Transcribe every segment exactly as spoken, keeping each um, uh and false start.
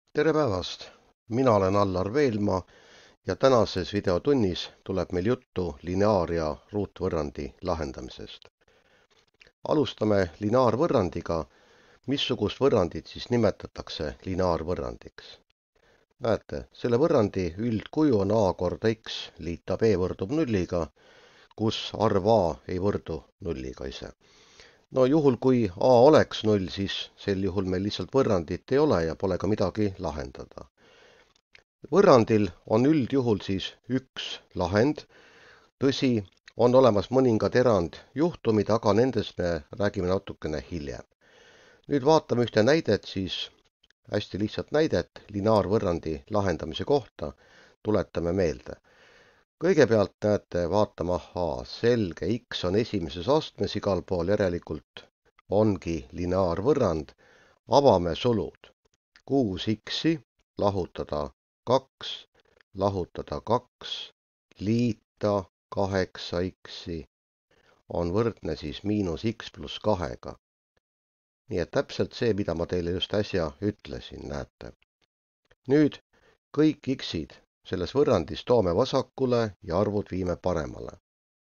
Tere päevast! Mina olen Allar Veelmaa ja tänases videotunnis tuleb meil juttu lineaar- ja ruutvõrrandi lahendamisest. Alustame lineaarvõrrandiga. Missugust võrrandit siis nimetatakse lineaarvõrrandiks? Näete, selle võrrandi üldkuju on A korda X liita B võrdub nulliga, kus arv A ei võrdu nulliga ise. No juhul, kui A oleks null, siis sel juhul meil lihtsalt võrrandit ei ole ja pole ka midagi lahendada. Võrrandil on üldjuhul siis üks lahend. Tõsi, on olemas mõningad erandjuhtumid, aga nendest me räägime natukene hiljem. Nüüd vaatame ühte näidet, siis hästi lihtsat näidet lineaarvõrrandi lahendamise kohta. Tuletame meelde. Kõigepealt näete, vaatame, ahaa, selge, X on esimeses astmes igal pool, järelikult ongi lineaarvõrrand. Avame sulud. kuus X-i lahutada kaks, lahutada kaks, liita kaheksa X-i on võrdne siis miinus X pluss kahega. Nii et täpselt see, mida ma teile just äsja ütlesin, näete. Nüüd kõik X-id selles võrrandis toome vasakule ja arvud viime paremale.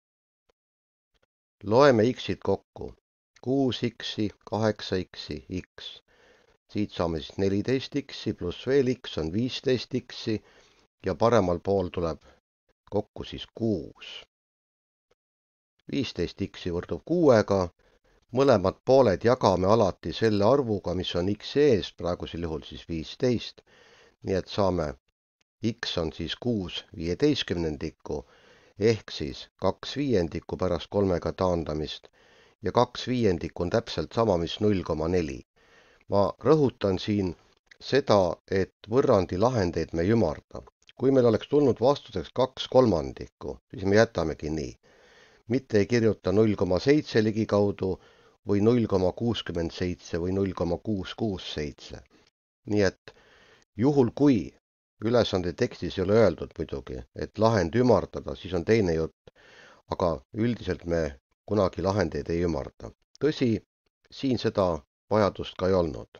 Loeme X-id kokku. kuus X-i, kaheksa X-i, X. Siit saame siis neliteist X-i pluss veel X on viisteist X-i ja paremal pool tuleb kokku siis kuus. viisteist X-i võrdub kuuega. Mõlemad pooled jagame alati selle arvuga, mis on X ees, praegusel juhul siis viisteist. Nii et saame X on siis kuus viieteistkümnendikku ehk siis kaks viiendikku pärast kolmega taandamist ja kaks viiendikku on täpselt sama, mis null koma neli. Ma rõhutan siin seda, et võrrandi lahendeid me ei ümarda. Kui meil oleks tulnud vastuseks kaks kolmandikku, siis me jätamegi nii. Mitte ei kirjuta null koma seitse ligikaudu või null koma kuuskümmend seitse või null koma kuus kuus seitse. Nii et juhul kui ülesande tekstis ei ole öeldud muidugi, et lahend ümardada, siis on teine jutt, aga üldiselt me kunagi lahendeid ei ümarda. Tõsi, siin seda vajadust ka ei olnud.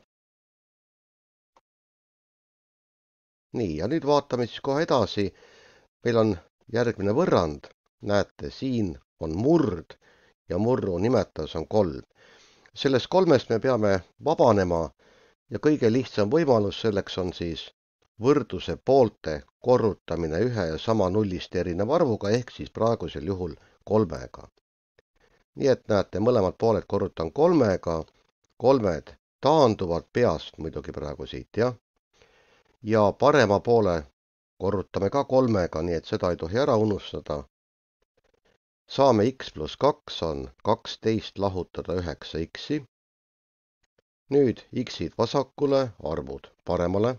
Nii, ja nüüd vaatame siis kohe edasi. Meil on järgmine võrrand. Näete, siin on murd ja murru nimetus on kolm. Sellest kolmest me peame vabanema ja kõige lihtsam võimalus selleks on siis võrduse poolte korrutamine ühe ja sama nullist erineva arvuga ehk siis praegusel juhul kolmega. Nii et näete, mõlemad pooled korrutan kolmega, kolmed taanduvad peast muidugi praegu siit, jah. Ja parema poole korrutame ka kolmega, nii et seda ei tohi ära unustada. Saame X pluss kaks on kaksteist lahutada üheksa X-i. Nüüd X-id vasakule, arvud paremale.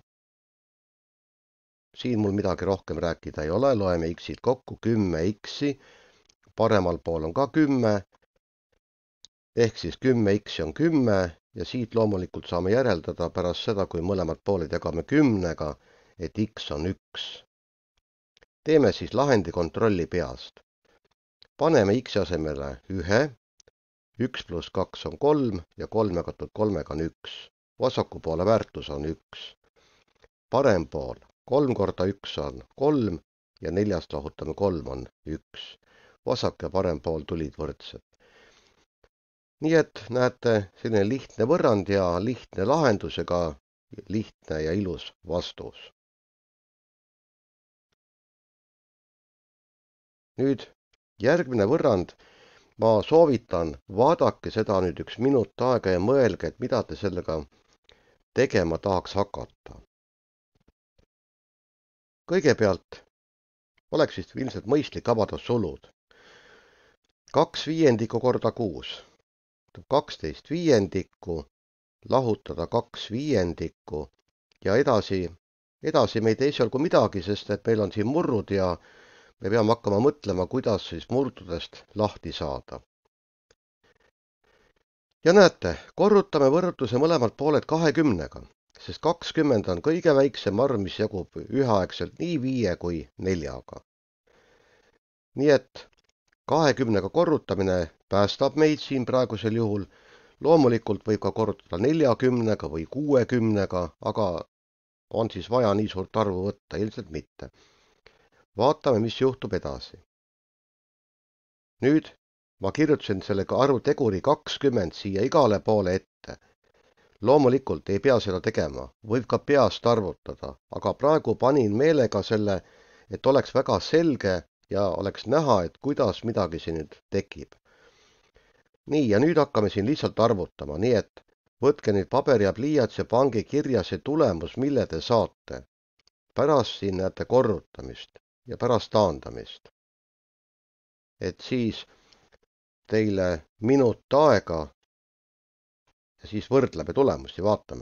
Siin mul midagi rohkem rääkida ei ole, loeme X-id kokku, kümme X-i, paremal pool on ka kümme, ehk siis kümme X-i on kümme ja siit loomulikult saame järeldada pärast seda, kui mõlemad pooled jagame kümnega, et X on üks. Teeme siis lahendi kontrolli peast. Paneme X asemele ühe, üks pluss kaks on kolm ja kolm jagatud kolmega on üks. Vasaku poole väärtus on üks. Parem pool. kolm korda üks on kolm ja neljast lahutame kolm on üks. Vasak ja parem pool tulid võrdsed. Nii et näete, selline lihtne võrrand ja lihtne lahendus ega lihtne ja ilus vastus. Nüüd järgmine võrrand. Ma soovitan, vaadake seda nüüd üks minut aega ja mõelge, et mida te sellega tegema tahaks hakata. Kõigepealt oleks vist ilmselt mõistlik avada sulud. kaks viiendikku korda kuus. kaksteist viiendikku, lahutada kaks viiendikku ja edasi, edasi me ei tee esialgu midagi, sest et meil on siin murrud ja me peame hakkama mõtlema, kuidas siis murdudest lahti saada. Ja näete, korrutame võrdluse mõlemad pooled kahekümnega. Sest kakskümmend on kõige väiksem arv, mis jagub üheaegselt nii viie kui neljaga. Nii et kahekümnega korrutamine päästab meid siin praegusel juhul. Loomulikult võib ka korrutada neljakümnega või kuuekümnega, aga on siis vaja nii suurt arvu võtta, ilmselt mitte. Vaatame, mis juhtub edasi. Nüüd ma kirjutasin selle arvuteguri kakskümmend siia igale poole ette. Loomulikult ei pea seda tegema, võib ka peast arvutada, aga praegu panin meelega selle, et oleks väga selge ja oleks näha, et kuidas midagi siin nüüd tekib. Nii, ja nüüd hakkame siin lihtsalt arvutama, nii et võtke nüüd paber ja pliiats ja pange kirja see tulemus, mille te saate. Pärast siin näete korrutamist ja pärast taandamist. Et siis teile minut aega ja siis võrdleme tulemusi, vaatame.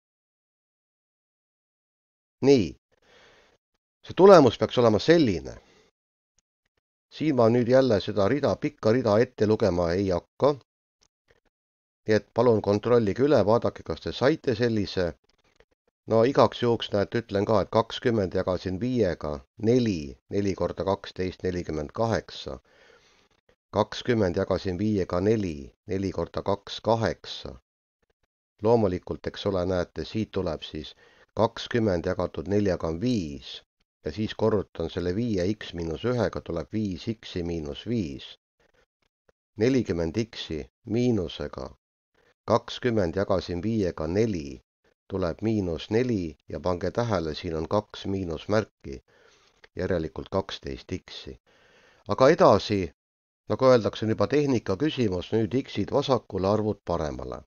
Nii, see tulemus peaks olema selline. Siin ma nüüd jälle seda rida, pikka rida ette lugema ei hakka. Nii et palun kontrollige üle, vaadake, kas te saite sellise. No igaks juhuks näete, ütlen ka, et kakskümmend jagasin viiega, neli, neli korda kaksteist, nelikümmend kaheksa. kakskümmend jagasin viiega neli, neli korda kaks, kaheksa. Loomulikult, eks ole, näete, siit tuleb siis kakskümmend jagatud neljaga on viis. Ja siis korrutan selle viie x miinus ühega, tuleb viis x miinus viis. nelikümmend x miinusega, kakskümmend jagasin viiega neli, tuleb miinus neli ja pange tähele, siin on kaks miinusmärki, järelikult kaksteist x. Aga edasi, nagu öeldakse, on juba tehnika küsimus, nüüd x-id vasakule, arvud paremale.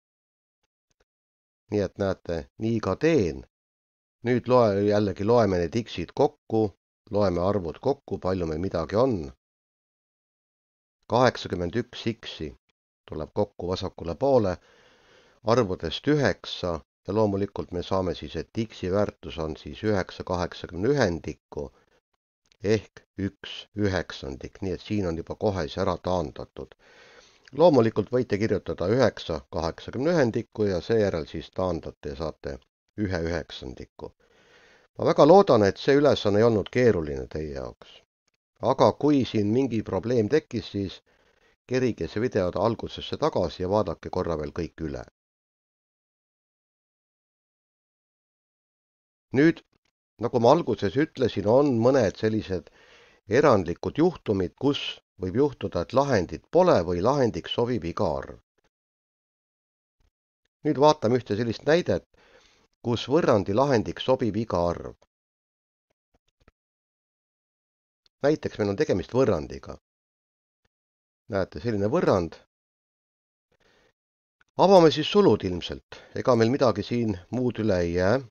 Nii et näete, nii ka teen. Nüüd loe, jällegi loeme need x-id kokku, loeme arvud kokku, palju meil midagi on. kaheksakümmend üks x tuleb kokku vasakule poole, arvudest üheksa ja loomulikult me saame siis, et x-i väärtus on siis üheksa kaheksakümne ühendikku ehk üks üheksandik, nii et siin on juba kohe see ära taandatud. Loomulikult võite kirjutada üheksa kaheksakümne ühendikku ja seejärel siis taandate ja saate ühe üheksandiku. Ma väga loodan, et see ülesanne ei olnud keeruline teie jaoks. Aga kui siin mingi probleem tekkis, siis kerige see video algusesse tagasi ja vaadake korra veel kõik üle. Nüüd, nagu ma alguses ütlesin, on mõned sellised erandlikud juhtumid, kus võib juhtuda, et lahendit pole või lahendiks sobib iga arv. Nüüd vaatame ühte sellist näidet, kus võrrandi lahendiks sobib iga arv. Näiteks meil on tegemist võrrandiga. Näete, selline võrrand. Avame siis sulud ilmselt, ega meil midagi siin muud üle ei jää.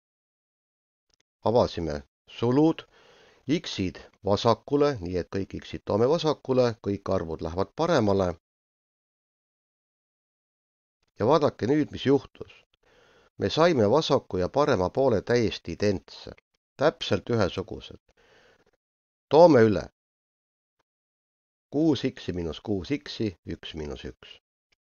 Avasime sulud, x-id vasakule, nii et kõik x-id toome vasakule, kõik arvud lähevad paremale. Ja vaadake nüüd, mis juhtus. Me saime vasaku ja parema poole täiesti identse, täpselt ühesugused. Toome üle. kuus x miinus kuus x, üks miinus üks.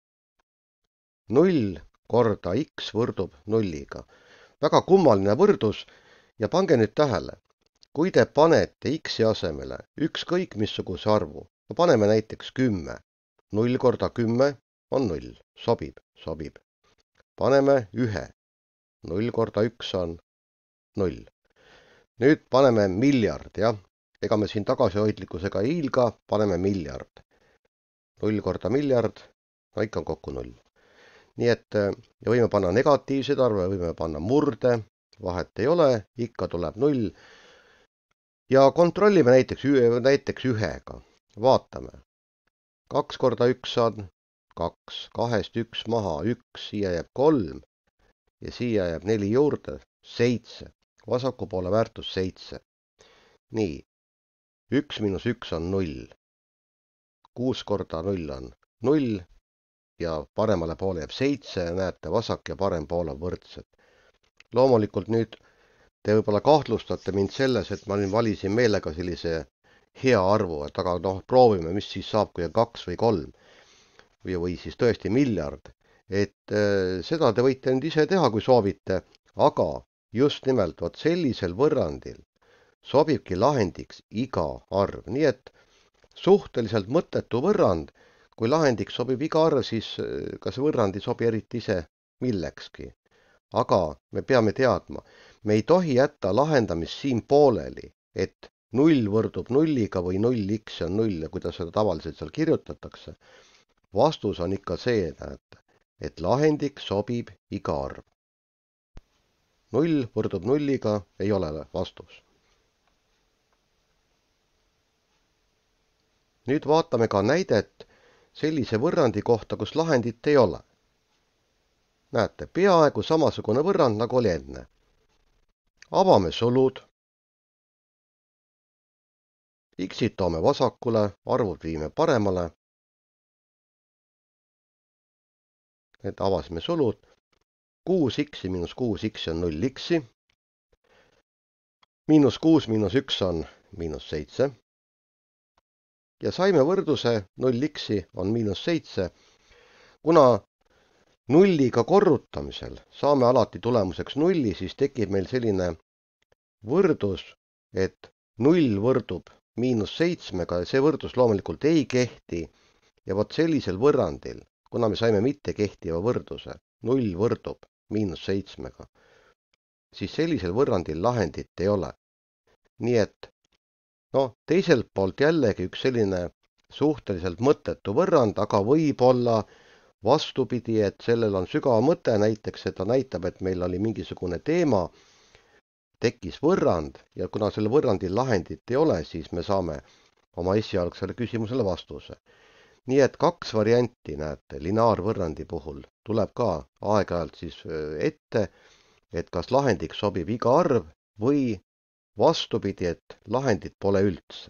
null korda x võrdub nulliga. Väga kummaline võrdus ja pange nüüd tähele. Kui te panete x-i asemele ükskõik missuguse arvu, no paneme näiteks kümme. null korda kümme on null, sobib, sobib. Paneme ühe. null korda üks on null. Nüüd paneme miljard, jah. Ega me siin tagasihoidlikkusega ei hiilga, paneme miljard. null korda miljard, no ikka on kokku null. Nii et ja võime panna negatiivseid arve, võime panna murde, vahet ei ole, ikka tuleb null. Ja kontrollime näiteks, näiteks ühega. Vaatame. kaks korda üks on kaks, kahest üks maha, üks, siia jääb kolm. Ja siia jääb neli juurde, seitse. Vasaku poole väärtus seitse. Nii, üks miinus üks on null. kuus korda null on null ja paremale poole jääb seitse ja näete, vasak ja parem pool on võrdsed. Loomulikult nüüd te võib-olla kahtlustate mind selles, et ma nüüd valisin meelega sellise hea arvu, et aga noh, proovime, mis siis saab, kui on kaks või kolm või, või siis tõesti miljard. Et äh, seda te võite nüüd ise teha, kui soovite, aga just nimelt vot sellisel võrrandil sobibki lahendiks iga arv. Nii et suhteliselt mõttetu võrrand, kui lahendiks sobib iga arv, siis kas võrrand ei sobi eriti ise millekski. aga me peame teadma, me ei tohi jätta lahendamist siin pooleli, et null võrdub nulliga või null x on null ja kuidas seda tavaliselt seal kirjutatakse. Vastus on ikka see, näete, et lahendik sobib iga arv. null võrdub nulliga ei ole vastus. Nüüd vaatame ka näidet sellise võrrandi kohta, kus lahendit ei ole. Näete, peaaegu samasugune võrrand nagu oli enne. Avame sulud. X-id toome vasakule, arvud viime paremale. Et avasime sulud. kuus x miinus kuus x on null x. Miinus kuus miinus üks on miinus seitse. Ja saime võrdluse null x on miinus seitse. Kuna nulliga korrutamisel saame alati tulemuseks nulli, siis tekib meil selline võrdus, et null võrdub miinus seitsmega ja see võrdus loomulikult ei kehti. Ja vot sellisel võrrandil, kuna me saime mitte kehtiva võrdluse, null võrdub miinus seitsmega, siis sellisel võrrandil lahendit ei ole. Nii et no, teiselt poolt jällegi üks selline suhteliselt mõttetu võrrand, aga võib-olla vastupidi, et sellel on sügav mõte, näiteks, et ta näitab, et meil oli mingisugune teema, tekkis võrrand ja kuna selle võrrandil lahendit ei ole, siis me saame oma esialgsele küsimusele vastuse. Nii et kaks varianti, näete, lineaarvõrrandi puhul tuleb ka aeg-ajalt siis ette, et kas lahendik sobib iga arv või vastupidi, et lahendit pole üldse.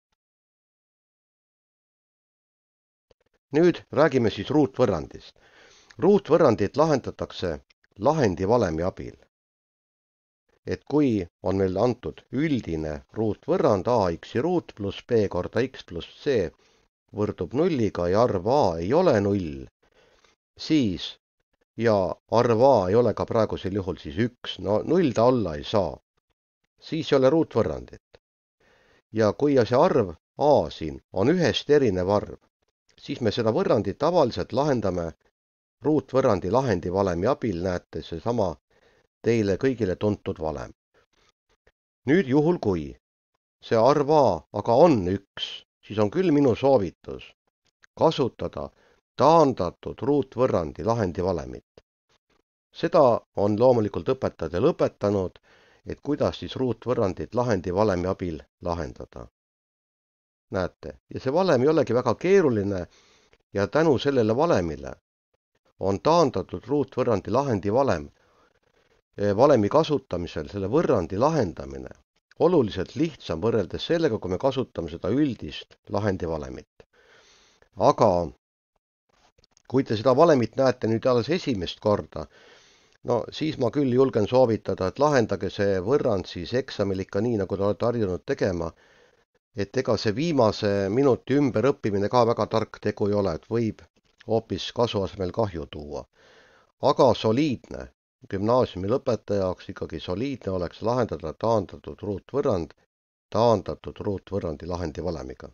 Nüüd räägime siis ruutvõrrandist. Ruutvõrrandit lahendatakse lahendivalemi abil. Et kui on meil antud üldine ruutvõrrand ax ruut pluss b korda x pluss c võrdub nulliga ja arv a ei ole null, siis ja arv a ei ole ka praegusel juhul siis üks, no null ta olla ei saa, siis ei ole ruutvõrrandit. Ja kui see arv a siin on ühest erinev arv, siis me seda võrrandit tavaliselt lahendame ruutvõrrandi lahendivalemi abil, näete seesama teile kõigile tuntud valem. Nüüd juhul, kui see arv a aga on üks, siis on küll minu soovitus kasutada taandatud ruutvõrrandi lahendivalemit. Seda on loomulikult õpetajad õpetanud, et kuidas siis ruutvõrrandit lahendivalemi abil lahendada. Näete, ja see valem ei olegi väga keeruline ja tänu sellele valemile on taandatud ruutvõrrandi lahendivalem valemi kasutamisel selle võrrandi lahendamine oluliselt lihtsam võrreldes sellega, kui me kasutame seda üldist lahendivalemit. Aga kui te seda valemit näete nüüd alles esimest korda, no siis ma küll julgen soovitada, et lahendage see võrrand siis eksamil ikka nii, nagu te olete harjunud tegema, et ega see viimase minuti ümberõppimine ka väga tark tegu ei ole, et võib hoopis kasu asemel kahju tuua. Aga soliidne, gümnaasiumi lõpetaja jaoks ikkagi soliidne oleks lahendada taandatud ruutvõrrand taandatud ruutvõrrandi lahendivalemiga.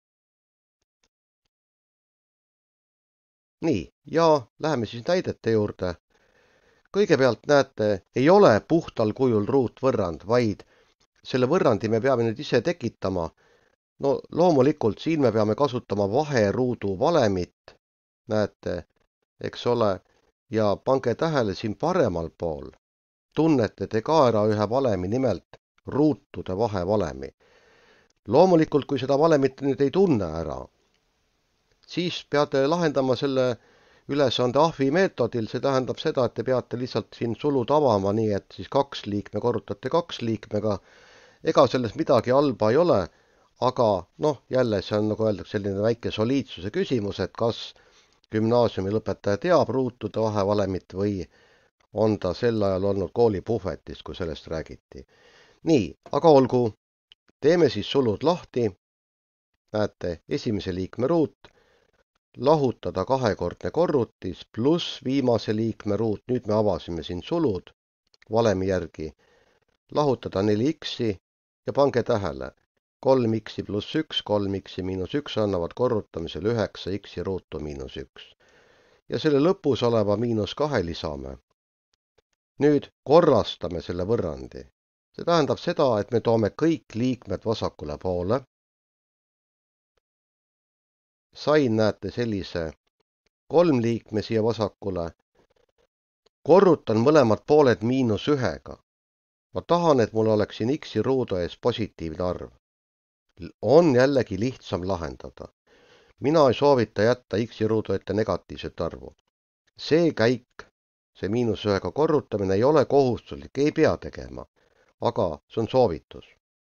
Nii, ja läheme siis näidete juurde. Kõigepealt näete, ei ole puhtal kujul ruutvõrrand, vaid selle võrrandi me peame nüüd ise tekitama. No loomulikult siin me peame kasutama vaheruudu valemit, näete, eks ole, ja pange tähele siin paremal pool. Tunnete te ka ära ühe valemi, nimelt ruutude vahevalemi. Loomulikult, kui seda valemit nüüd ei tunne ära, siis peate lahendama selle ülesande ahvi meetodil, see tähendab seda, et te peate lihtsalt siin sulud avama, nii et siis kaks liikme korrutate kaks liikmega. Ega selles midagi halba ei ole, aga noh, jälle see on nagu öeldakse selline väike soliidsuse küsimus, et kas gümnaasiumi lõpetaja teab ruutude vahevalemit või on ta sel ajal olnud koolipuhvetis, kui sellest räägiti. Nii, aga olgu, teeme siis sulud lahti. Näete, esimese liikme ruut, lahutada kahekordne korrutis pluss viimase liikme ruut, nüüd me avasime siin sulud valemi järgi, lahutada neli x ja pange tähele, kolm x pluss üks, kolm x miinus üks annavad korrutamisel üheksa x ruutu miinus üks. Ja selle lõpus oleva miinus kahe lisame. Nüüd korrastame selle võrrandi. See tähendab seda, et me toome kõik liikmed vasakule poole. Sain, näete, sellise kolm liikme siia vasakule. Korrutan mõlemad pooled miinus ühega. Ma tahan, et mul oleks siin x-i ruudu ees positiivne arv. On jällegi lihtsam lahendada. Mina ei soovita jätta x-i ruudu ette negatiivset arvu. See käik, see miinus ühega korrutamine ei ole kohustuslik, ei pea tegema, aga see on soovitus.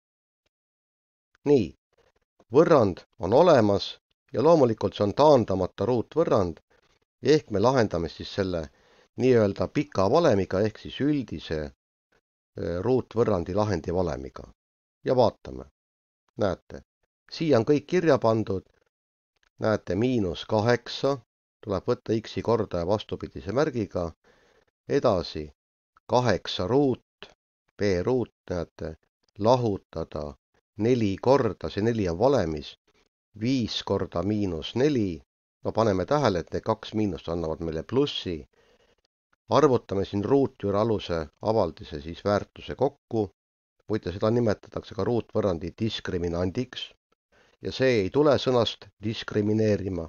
Nii, võrrand on olemas ja loomulikult see on taandamata ruutvõrrand, ehk me lahendame siis selle nii-öelda pika valemiga ehk siis üldise ruutvõrrandi lahendi valemiga. Ja vaatame. Näete, siia on kõik kirja pandud. Näete, miinus kaheksa, tuleb võtta x-i kordaja vastupidise märgiga. Edasi kaheksa ruut, b ruut, näete, lahutada neli korda, see neli on valemis, viis korda miinus neli. No paneme tähele, et need kaks miinust annavad meile plussi. Arvutame siin ruutjuure aluse avaldise siis väärtuse kokku. Muide, seda nimetatakse ka ruutvõrrandi diskriminandiks. Ja see ei tule sõnast diskrimineerima.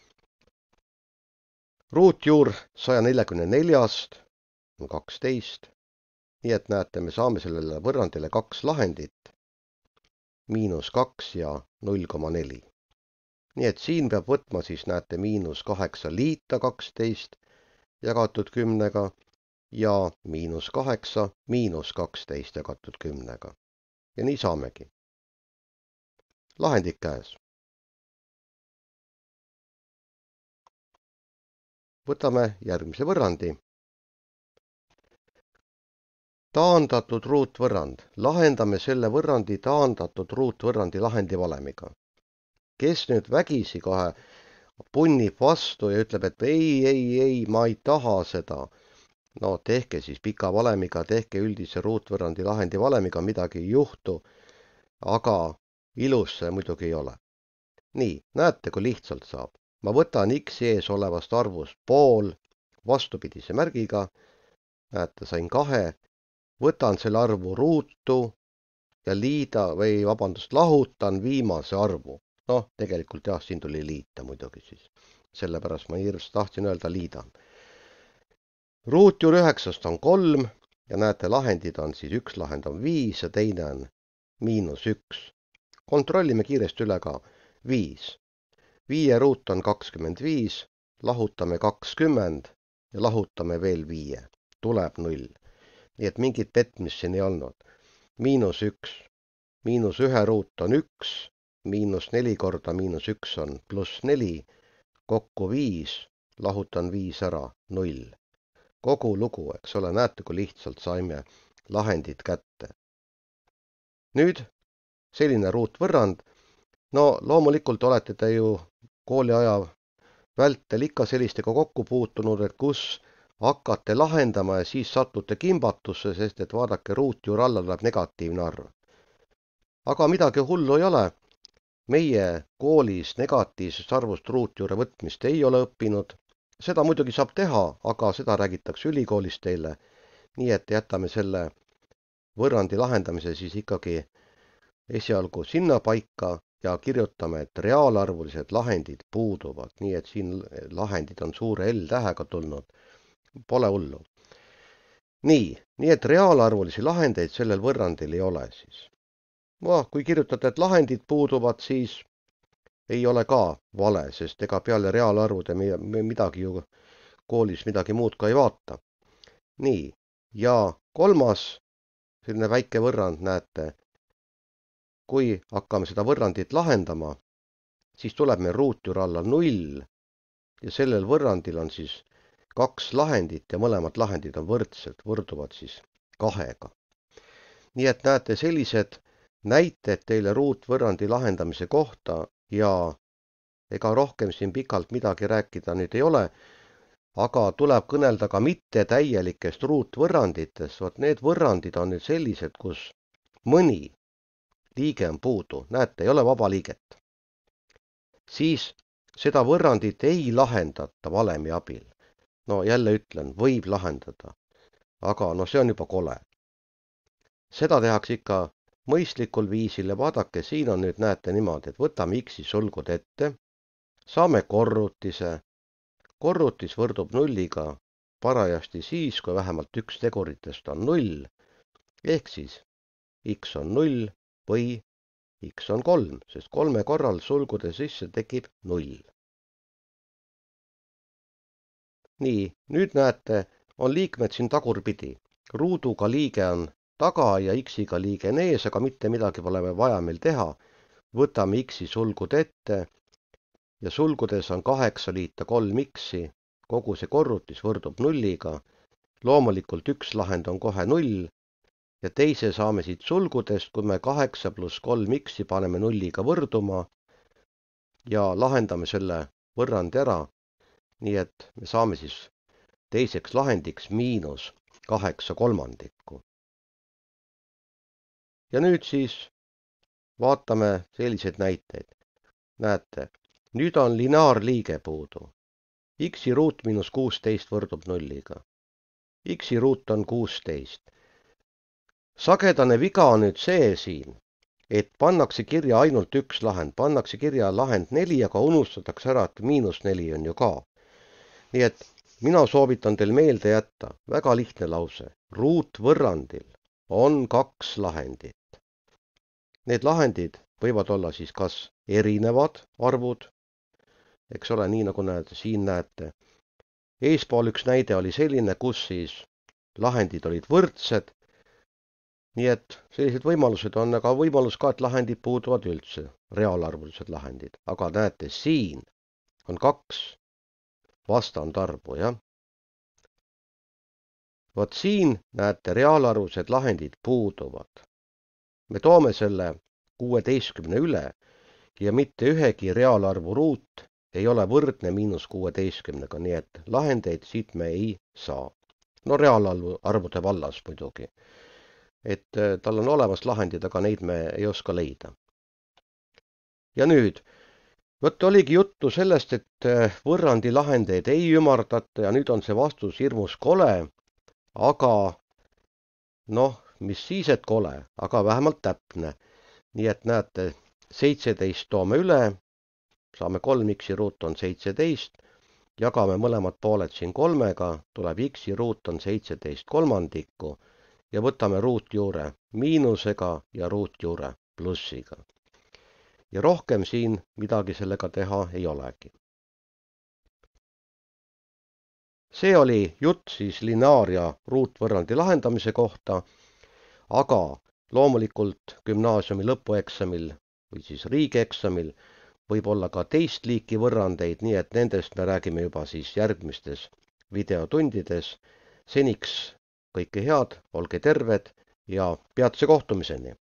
Ruutjuur saja neljakümne neljast on kaksteist. Nii et näete, me saame sellele võrrandile kaks lahendit. Miinus kaks ja null koma neli. Nii et siin peab võtma siis, näete, miinus kaheksa liita kaksteist jagatud kümnega ja miinus kaheksa miinus kaksteist jagatud kümnega. Ja nii saamegi. Lahendid käes. Võtame järgmise võrrandi. Taandatud ruutvõrrand. Lahendame selle võrrandi taandatud ruutvõrrandi lahendi valemiga. Kes nüüd vägisi kohe punnib vastu ja ütleb, et ei, ei, ei, ma ei taha seda. No tehke siis pika valemiga, tehke üldise ruutvõrrandi lahendi valemiga, midagi ei juhtu, aga ilus see muidugi ei ole. Nii, näete, kui lihtsalt saab. Ma võtan x ees olevast arvust pool vastupidise märgiga, näete, sain kahe, võtan selle arvu ruutu ja liida või vabandust, lahutan viimase arvu. Noh, tegelikult jah, siin tuli liita muidugi siis. Sellepärast ma hirmsasti tahtsin öelda liidan. Ruutjuur üheksast on kolm ja näete, lahendid on siis üks lahend on viis ja teine on miinus üks. Kontrollime kiiresti üle ka viis. Viie ruut on kakskümmend viis, lahutame kakskümmend ja lahutame veel viie. Tuleb null. Nii et mingit petmist siin ei olnud. Miinus üks. Miinus ühe ruut on üks. Miinus neli korda miinus üks on pluss neli, kokku viis, lahutan viis ära, null. Kogu lugu, eks ole, näete, kui lihtsalt saime lahendid kätte. Nüüd selline ruutvõrrand. No loomulikult olete te ju kooliaja vältel ikka sellistega kokku puutunud, et kus hakkate lahendama ja siis satute kimbatusse, sest et vaadake, ruutjuur alla läheb negatiivne arv. Aga midagi hullu ei ole. Meie koolis negatiivsest arvust ruutjuure võtmist ei ole õppinud. Seda muidugi saab teha, aga seda räägitakse ülikoolis teile. Nii et jätame selle võrrandi lahendamise siis ikkagi esialgu sinna paika ja kirjutame, et reaalarvulised lahendid puuduvad. Nii et siin lahendid on suure L-tähega tulnud. Pole hullu. Nii, nii et reaalarvulisi lahendeid sellel võrrandil ei ole siis. No, kui kirjutate, et lahendid puuduvad, siis ei ole ka vale, sest ega peale reaalarvude midagi ju koolis midagi muud ka ei vaata. Nii, ja kolmas selline väike võrrand, näete, kui hakkame seda võrrandit lahendama, siis tuleb meil ruutjuur alla null ja sellel võrrandil on siis kaks lahendit ja mõlemad lahendid on võrdsed, võrduvad siis kahega. Nii et näete sellised näited teile ruutvõrrandi lahendamise kohta ja ega rohkem siin pikalt midagi rääkida nüüd ei ole, aga tuleb kõnelda ka mittetäielikest ruutvõrranditest. Vot need võrrandid on nüüd sellised, kus mõni liige on puudu, näete, ei ole vaba liiget. Siis seda võrrandit ei lahendata valemi abil. No jälle ütlen, võib lahendada. aga no see on juba kole. Seda tehakse ikka mõistlikul viisil ja vaadake, siin on nüüd näete niimoodi, et võtame X-i sulgud ette, saame korrutise. Korrutis võrdub nulliga parajasti siis, kui vähemalt üks teguritest on null, ehk siis X on null või X on kolm, sest kolme korral sulgude sisse tekib null. Nii, nüüd näete, on liikmed siin tagurpidi. Ruuduga liige on taga ja X-iga liige on ees, aga mitte midagi pole vaja meil teha. Võtame X-i sulgud ette ja sulgudes on kaheksa liita kolm X-i. Kogu see korrutis võrdub nulliga. Loomulikult üks lahend on kohe null ja teise saame siit sulgudest, kui me kaheksa pluss kolm X-i paneme nulliga võrduma ja lahendame selle võrrandi ära. Nii et me saame siis teiseks lahendiks miinus kaheksa kolmandikku. Ja nüüd siis vaatame selliseid näiteid. Näete, nüüd on lineaarliige puudu. X-i ruut miinus kuusteist võrdub nulliga. X-i ruut on kuusteist. Sagedane viga on nüüd see siin, et pannakse kirja ainult üks lahend. Pannakse kirja lahend neli, aga unustatakse ära, et miinus neli on ju ka. Nii et mina soovitan teil meelde jätta väga lihtne lause. Ruutvõrrandil on kaks lahendit. Need lahendid võivad olla siis kas erinevad arvud, eks ole, nii nagu näete, siin näete. Eespool üks näide oli selline, kus siis lahendid olid võrdsed. Nii et sellised võimalused on, aga võimalus ka, et lahendid puuduvad üldse, reaalarvulised lahendid. Aga näete, siin on kaks vastandarvu, jah. Vot siin näete, reaalarvulised lahendid puuduvad. Me toome selle kuueteistkümne üle ja mitte ühegi reaalarvu ruut ei ole võrdne miinus kuueteistkümnega, nii et lahendeid siit me ei saa. No reaalarvude vallas muidugi. Et tal on olemas lahendid, aga neid me ei oska leida. Ja nüüd, võt oligi juttu sellest, et võrrandi lahendeid ei ümardata ja nüüd on see vastus hirmus kole, aga noh, mis siis, et kole, aga vähemalt täpne. Nii et näete, seitseteist toome üle, saame kolm X-i ruut on seitseteist, jagame mõlemad pooled siin kolmega, tuleb X-i ruut on seitseteist kolmandikku ja võtame ruutjuure miinusega ja ruutjuure plussiga. Ja rohkem siin midagi sellega teha ei olegi. See oli jutt siis lineaar- ja ruutvõrrandi lahendamise kohta, aga loomulikult gümnaasiumi lõpueksamil või siis riigieksamil võib olla ka teist liiki võrrandeid, nii et nendest me räägime juba siis järgmistes videotundides. Seniks kõike head, olge terved ja peatse kohtumiseni!